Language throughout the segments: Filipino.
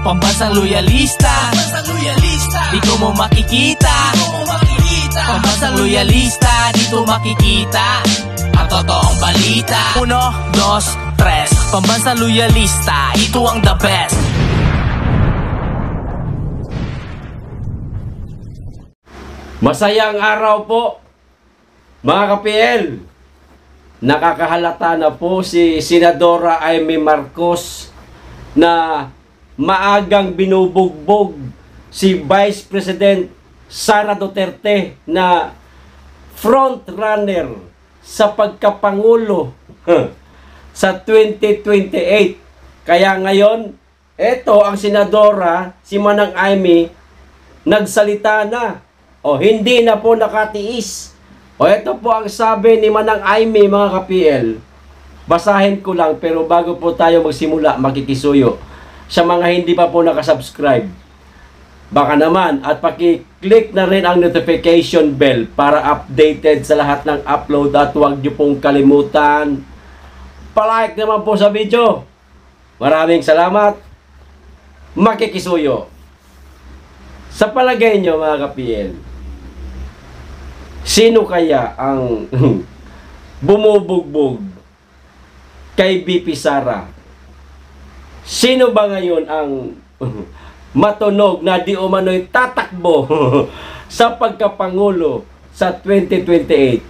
Pambansang loyalista, dito mo makikita. Pambansang loyalista, dito makikita ang totoong balita. 1, 2, 3, Pambansang loyalista, ito ang the best. Masayang araw po, mga ka-PL. Nakakahalata na po si Senadora Amy Marcos na maagang binubugbog si Vice President Sara Duterte na front runner sa pagkapangulo sa 2028. Kaya ngayon, eto ang senadora, si Manang Amy, nagsalita na. O hindi na po nakatiis. O ito po ang sabi ni Manang Amy, mga ka-PL. Basahin ko lang, pero bago po tayo magsimula, makikisuyo. Sa mga hindi pa po nakasubscribe, baka naman, at paki-click na rin ang notification bell para updated sa lahat ng upload. At huwag niyo pong kalimutan, palike naman po sa video. Maraming salamat. Makikisuyo. Sa palagay nyo, mga ka-PL, sino kaya ang bumubugbog kay VP Sara? Sino ba ngayon ang matunog na di umano'y tatakbo sa pagkapangulo sa 2028?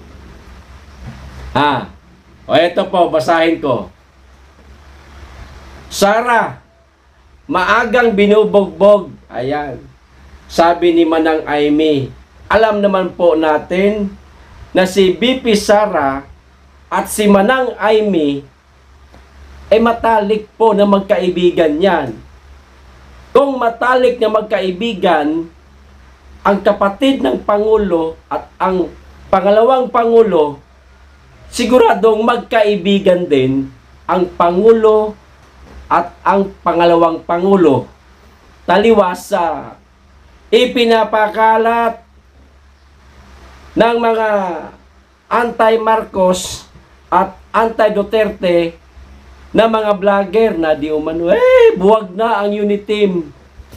O eto po, basahin ko. Sara, maagang binubugbog. Ayan. Sabi ni Manang Amy, alam naman po natin na si VP Sara at si Manang Amy ay matalik po na magkaibigan yan. Kung matalik na magkaibigan, ang kapatid ng Pangulo at ang pangalawang Pangulo, siguradong magkaibigan din ang Pangulo at ang pangalawang Pangulo. Taliwas sa ipinapakalat ng mga anti-Marcos at anti-Duterte na mga vlogger na di umano, buwag na ang unit team.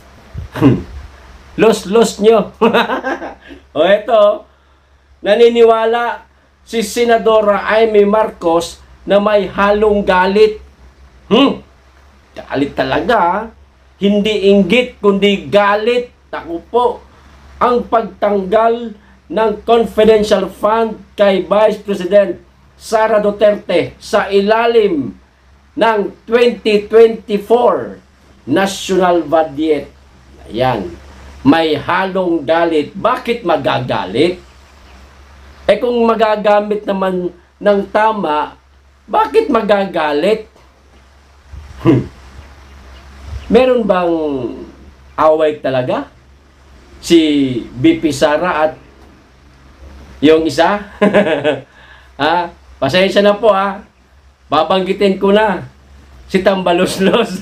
Los nyo. O eto, naniniwala si Senadora Amy Marcos na may halong galit. Galit talaga. Hindi inggit, kundi galit. Ako po, ang pagtanggal ng confidential fund kay Vice President Sara Duterte sa ilalim ng 2024 National Budget. Ayan. May halong galit. Bakit magagalit? Kung magagamit naman ng tama, bakit magagalit? Meron bang away talaga? Si VP Sara at yung isa? Pasensya na po babanggitin ko na si Tambaloslos.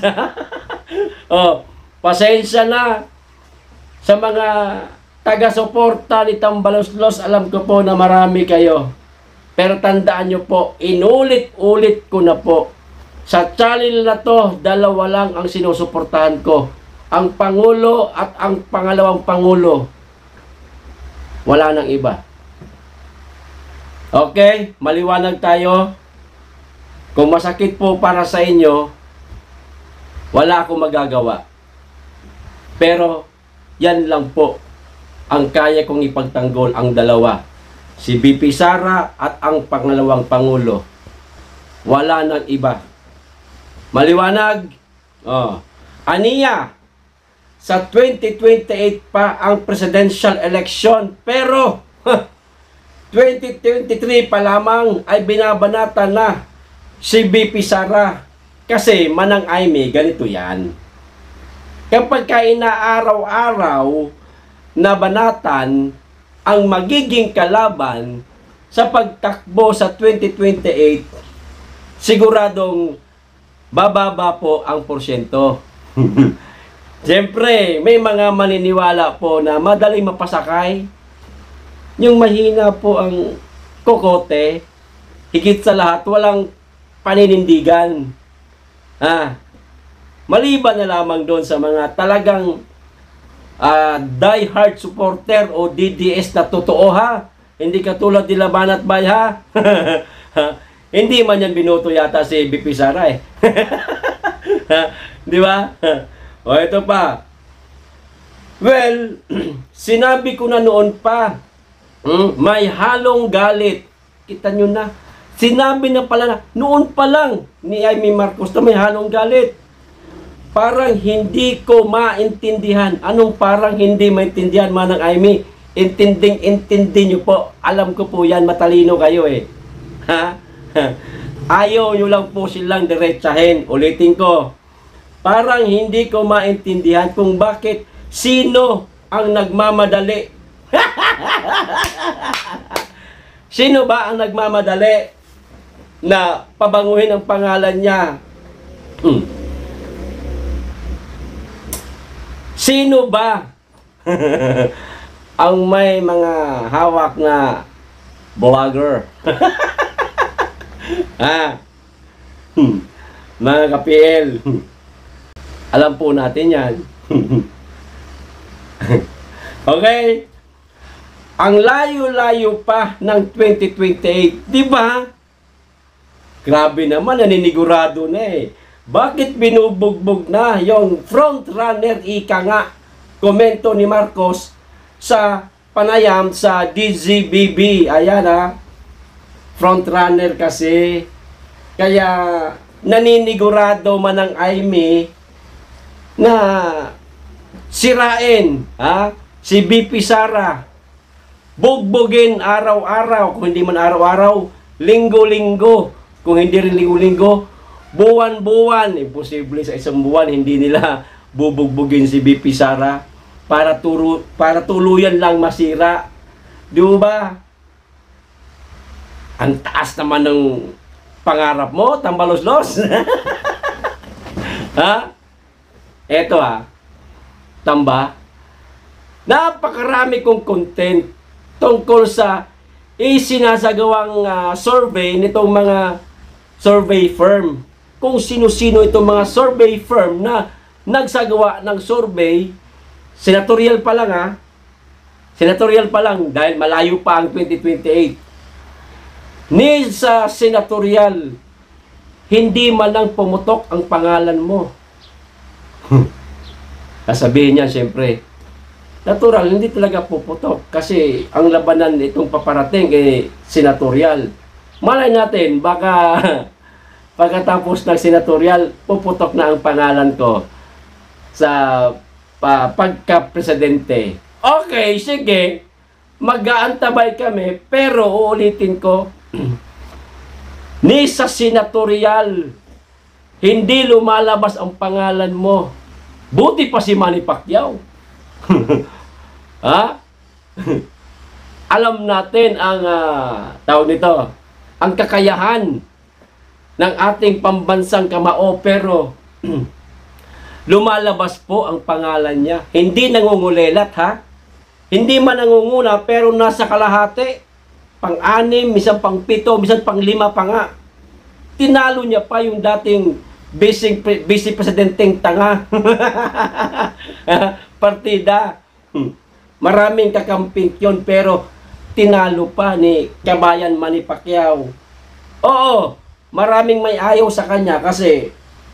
Pasensya na sa mga taga-suporta ni Tambaloslos. Alam ko po na marami kayo. Pero tandaan nyo po, inulit-ulit ko na po. Sa channel na to, dalawa lang ang sinusuportahan ko. Ang Pangulo at ang pangalawang Pangulo. Wala nang iba. Okay, maliwanag tayo. Kung masakit po para sa inyo, wala akong magagawa. Pero, yan lang po ang kaya kong ipagtanggol, ang dalawa. Si VP Sara at ang pangalawang Pangulo. Wala nang iba. Maliwanag? Aniya, sa 2028 pa ang presidential election. Pero, 2023 pa lamang ay binabanata na si VP Sara. Kasi Manang Amy, ganito yan. Kapag inaaraw-araw na banatan ang magiging kalaban sa pagtakbo sa 2028, siguradong bababa po ang porsyento. Siyempre, may mga maniniwala po na madaling mapasakay. Yung mahina po ang kokote, higit sa lahat, walang paninindigan. Maliban na lamang doon sa mga talagang die-hard supporter o DDS na totoo ha. Hindi katulad nila Banat Bay ha. Hindi man yan binoto yata si BP Sara eh. Di ba? O ito pa. Well, sinabi ko na noon pa, may halong galit. Kita nyo na. Sinabi na pala na, noon pa lang ni Amy Marcos na may halong galit. Parang hindi ko maintindihan. Anong parang hindi maintindihan, Manang Amy? Intindi nyo po. Alam ko po yan, matalino kayo eh. Ha? Ayaw nyo lang po silang diretsahin. Ulitin ko. Parang hindi ko maintindihan kung bakit sino ang nagmamadali. Sino ba ang nagmamadali na pabanguhin ang pangalan niya? Sino ba ang may mga hawak na vlogger? Mga ka-PL, alam po natin yan. Okay? Ang layo-layo pa ng 2028, di ba? Grabe naman, naninigurado na eh. Bakit binubugbog na yung front-runner ika nga komento ni Marcos sa panayam sa DZBB? Ayan ha, front-runner kasi. Kaya naninigurado man ang Amy na sirain si BP Sara. Bugbugin araw-araw, kung hindi man araw-araw, linggo-linggo, kung hindi rin linggo-linggo, buwan-buwan. Imposible sa isang buwan hindi nila bubugbugin si BP Sara para tuluyan lang masira. Di ba? Ang taas naman ng pangarap mo, tambalos-los. Ha? Eto tamba. Napakarami kong content tungkol sa isinasagawang survey nitong mga survey firm. Kung sino-sino itong mga survey firm na nagsagawa ng survey, senatorial pa lang senatorial pa lang dahil malayo pa ang 2028. Ni sa senatorial, hindi man lang pumutok ang pangalan mo. Sasabihin niya siyempre, natural, hindi talaga puputok kasi ang labanan itong paparating senatorial. Malay natin, baka pagkatapos ng senatorial, puputok na ang pangalan ko sa pagka-presidente. Okay, sige, mag-aantabay kami, pero uulitin ko, ni sa senatorial, hindi lumalabas ang pangalan mo. Buti pa si Manny Pacquiao. Alam natin ang tawag nito, ang kakayahan ng ating pambansang kamao, pero lumalabas po ang pangalan niya. Hindi nangungulelat Hindi man nangunguna pero nasa kalahati, pang-6, minsan pang-7, minsan pang-5 pa nga. Tinalo niya pa yung dating vice presidenteng tanga. Partida. Maraming kakamping yun, pero tinalo pa ni Kabayan Manny Pacquiao. Oo, maraming may ayaw sa kanya kasi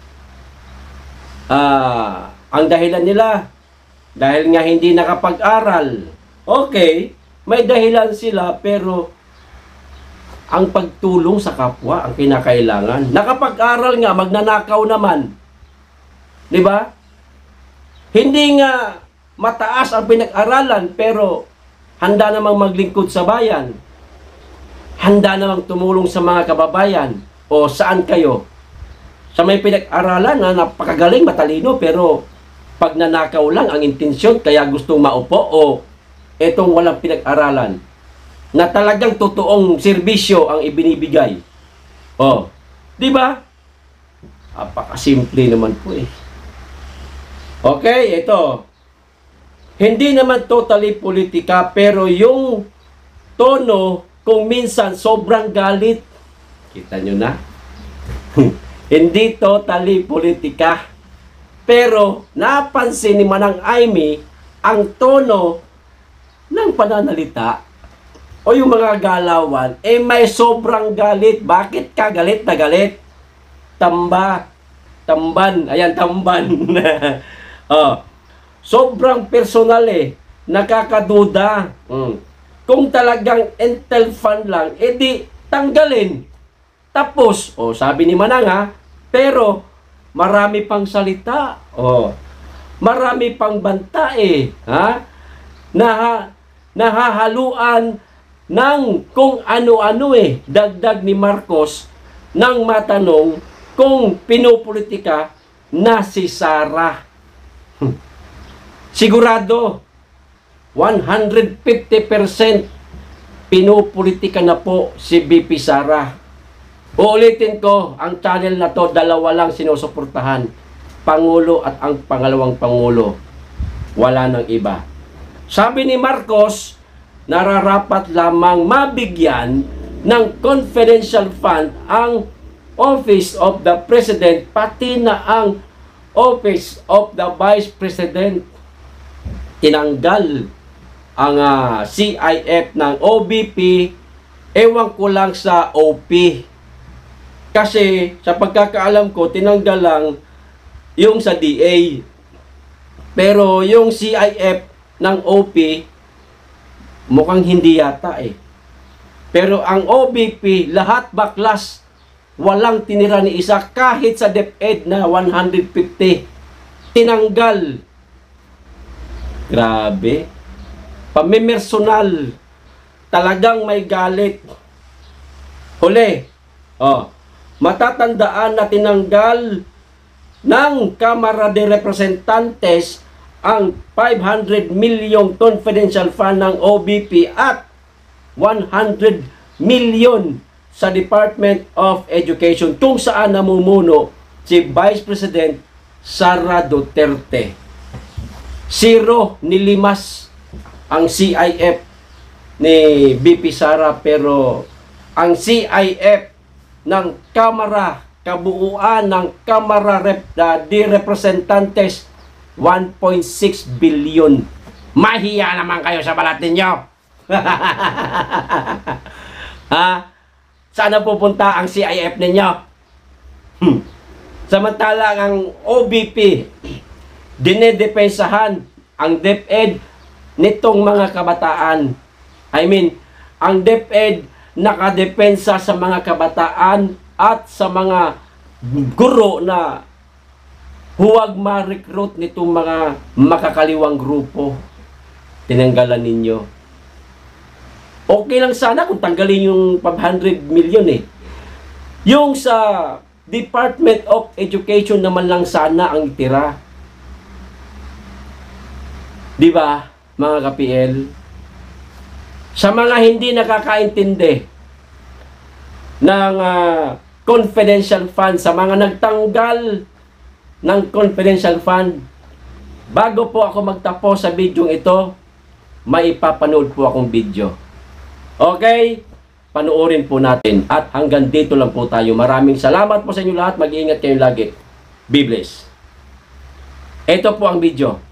ang dahilan nila, dahil nga hindi nakapag-aral. Okay, may dahilan sila, pero ang pagtulong sa kapwa ang kinakailangan. Nakapag-aral nga, magnanakaw naman. Di ba? Hindi nga mataas ang pinag-aralan, pero handa namang maglingkod sa bayan. Handa namang tumulong sa mga kababayan. O saan kayo? Sa may pinag-aralan na napakagaling, matalino, pero pag nanakaw lang ang intensyon, kaya gustong maupo, o etong walang pinag-aralan na talagang totoong serbisyo ang ibinibigay. Oh, di ba? Apakasimple naman po eh. Okay, ito. Hindi naman totally politika, pero yung tono kung minsan sobrang galit. Kita nyo na? Hindi totally politika. Pero napansin ni Manang Aimee ang tono ng pananalita o yung mga galawan, may sobrang galit. Bakit ka galit na galit? Tamban. Ayan, tamban. Sobrang personal nakakaduda. Kung talagang intel fund lang, edi tanggalin. Tapos, sabi ni Manang pero marami pang salita. Marami pang banta nahahaluan ng kung ano-ano dagdag ni Marcos nang matanong kung pinopolitika na si Sara. Sigurado 150% pinopolitika na po si BP Sara. Uulitin ko, ang channel na to, dalawa lang sinusuportahan. Pangulo at ang pangalawang Pangulo. Wala nang iba. Sabi ni Marcos, nararapat lamang mabigyan ng confidential fund ang Office of the President, pati na ang Office of the Vice President. Tinanggal ang CIF ng OBP, ewan ko lang sa OP. Kasi sa pagkakaalam ko, tinanggal lang yung sa DA. Pero yung CIF ng OP, mukhang hindi yata Pero ang OBP, lahat baklas, walang tinira ni isa, kahit sa DepEd na 150, tinanggal. Grabe. Pamimersonal. Talagang may galit. Huli. Matatandaan na tinanggal ng Kamara de Representantes ang 500 million confidential fund ng OBP at 100 million sa Department of Education kung saan namumuno si Vice President Sara Duterte. Zero nilimas ang CIF ni BP Sara, pero ang CIF ng Kamara, kabuuan ng Kamara de Representantes, 1.6 billion. Mahiya naman kayo sa balat ninyo. Saan pupunta ang CIF ninyo? Samantalang ang OBP, dinedepensahan ang DepEd nitong mga kabataan. Ang DepEd nakadepensa sa mga kabataan at sa mga guro na huwag ma-recruit nitong mga makakaliwang grupo. Tinanggalan ninyo. Okay lang sana kung tanggalin yung 500 million Yung sa Department of Education naman lang sana ang itira. Di ba, mga ka-PL? Sa mga hindi nakakaintindi ng confidential fund, sa mga nagtanggal ng confidential fund, bago po ako magtapos sa video ito, may ipapanood po akong video. Okay? Panoorin po natin. At hanggang dito lang po tayo. Maraming salamat po sa inyo lahat. Mag-iingat kayo lagi. Be blessed. Ito po ang video.